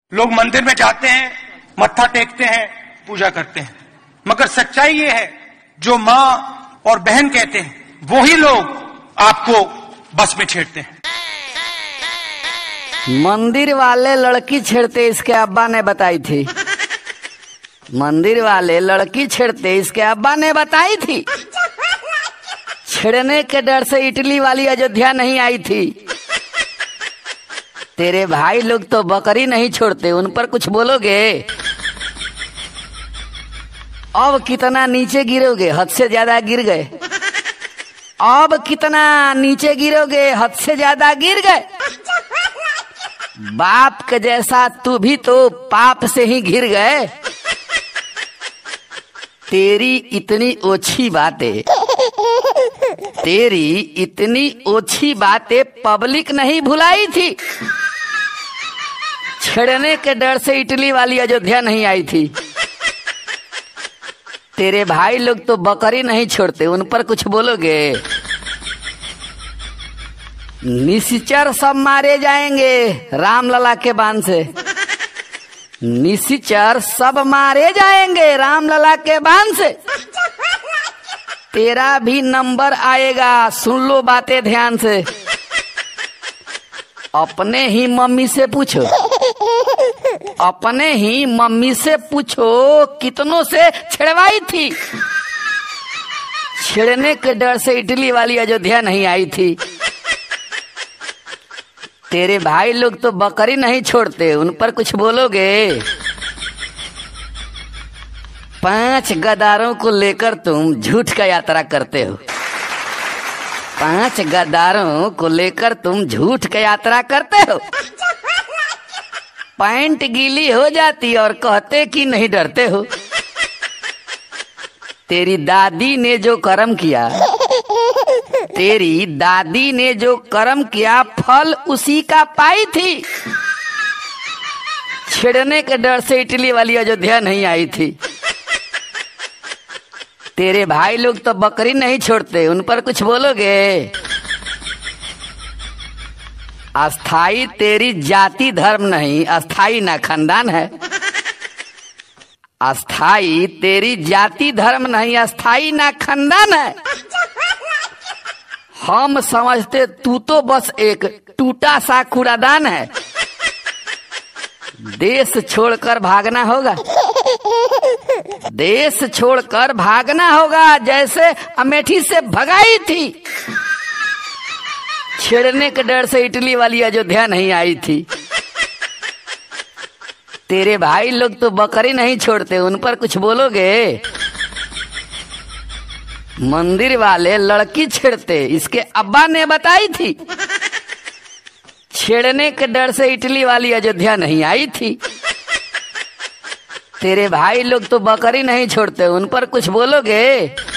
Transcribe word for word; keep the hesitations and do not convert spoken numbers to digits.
लोग मंदिर में जाते हैं, मत्था टेकते हैं, पूजा करते हैं, मगर सच्चाई ये है जो माँ और बहन कहते हैं वही लोग आपको बस में छेड़ते हैं। मंदिर वाले लड़की छेड़ते इसके अब्बा ने बताई थी। मंदिर वाले लड़की छेड़ते इसके अब्बा ने बताई थी। छेड़ने के डर से इटली वाली अयोध्या नहीं आई थी। तेरे भाई लोग तो बकरी नहीं छोड़ते, उन पर कुछ बोलोगे? अब कितना नीचे गिरोगे? हद से ज्यादा गिर गए। अब कितना नीचे गिरोगे? हद से ज्यादा गिर गए। बाप के जैसा तू भी तो पाप से ही घिर गए। तेरी इतनी ओछी बातें तेरी इतनी ओछी बातें पब्लिक नहीं भुलाई थी। छेड़ने के डर से इटली वाली अयोध्या नहीं आई थी। तेरे भाई लोग तो बकरी नहीं छोड़ते, उन पर कुछ बोलोगे? निशिचर सब मारे जाएंगे रामलला के बाण से। निशिचर सब मारे जाएंगे रामलला के बाण से। तेरा भी नंबर आएगा, सुन लो बातें ध्यान से। अपने ही मम्मी से पूछो, अपने ही मम्मी से पूछो कितनों से छेड़वाई थी। छेड़ने के डर से इटली वाली अयोध्या नहीं आई थी। तेरे भाई लोग तो बकरी नहीं छोड़ते, उन पर कुछ बोलोगे? पांच गद्दारों को लेकर तुम झूठ का यात्रा करते हो। पांच गद्दारों को लेकर तुम झूठ का यात्रा करते हो। पैंट गीली हो जाती और कहते कि नहीं डरते हो। तेरी दादी ने जो कर्म किया, तेरी दादी ने जो कर्म किया फल उसी का पाई थी। छेड़ने के डर से इटली वाली अयोध्या नहीं आई थी। तेरे भाई लोग तो बकरी नहीं छोड़ते, उन पर कुछ बोलोगे? अस्थाई तेरी जाति धर्म नहीं, अस्थाई ना खानदान है। अस्थाई तेरी जाति धर्म नहीं, अस्थाई ना खानदान है। हम समझते तू तो बस एक टूटा सा कूड़ादान है। देश छोड़कर भागना होगा, देश छोड़कर भागना होगा जैसे अमेठी से भगाई थी। छेड़ने के डर से इटली वाली अयोध्या नहीं आई थी। तेरे भाई लोग तो बकरी नहीं छोड़ते, उन पर कुछ बोलोगे? मंदिर वाले लड़की छेड़ते इसके अब्बा ने बताई थी। छेड़ने के डर से इटली वाली अयोध्या नहीं आई थी। तेरे भाई लोग तो बकरी नहीं छोड़ते, उन पर कुछ बोलोगे?